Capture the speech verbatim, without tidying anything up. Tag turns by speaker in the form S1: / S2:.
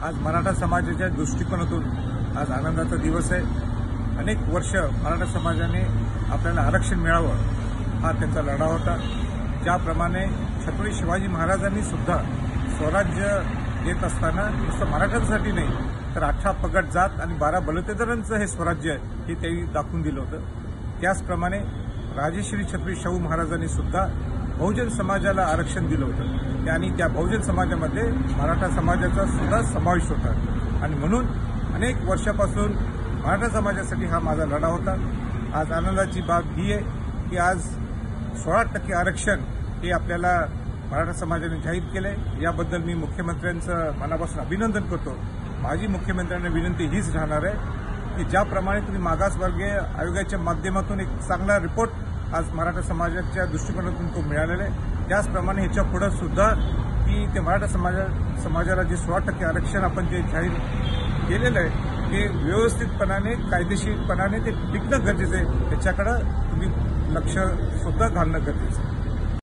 S1: आज मराठा समाजाच्या दृष्टिकोनातून आज आनंदाचा दिवस आहे। अनेक वर्ष मराठा समाजाने आपल्याला आरक्षण मिळावं हा त्यांचा लढा होता। ज्याप्रमाणे छत्रपती शिवाजी महाराजांनी सुद्धा स्वराज्य देत असताना नुसतं मराठ्यांसाठी नाही तर अठरा पगड जात आणि बारा बलुतेदारांचं हे स्वराज्य हे त्यांनी दाखवून दिलं होतं। त्याचप्रमाणे राजश्री छत्रपती शाहू महाराजांनी सुद्धा बहुजन समाजाला आरक्षण दिलं होतं आणि त्या बहुजन समाजामध्ये मराठा समाजाचा सुद्धा समावेश होता आणि म्हणून अनेक वर्षापासून मराठा समाजासाठी हा माझा लढा होता। आज आनंदाची बाब ही आहे की आज सोळा टक्के आरक्षण हे आपल्याला मराठा समाजाने जाहीर केले। याबद्दल मी मुख्यमंत्र्यांचं मनापासून अभिनंदन करतो। माझी मुख्यमंत्र्यांना विनंती हीच राहणार आहे की ज्याप्रमाणे तुम्ही मागासवर्गीय आयोगाच्या माध्यमातून एक चांगला रिपोर्ट आज मराठा समाजाच्या दृष्टिकोनातून तो मिळालेला आहे, त्याचप्रमाणे ह्याच्या पुढे सुद्धा की ते मराठा समाजा समाजाला जे सोळा टक्के आरक्षण आपण जे जाहीर केलेलं आहे ते व्यवस्थितपणाने कायदेशीरपणाने ते टिकणं गरजेचं आहे। त्याच्याकडे तुम्ही लक्ष सुद्धा घालणं गरजेचं आहे।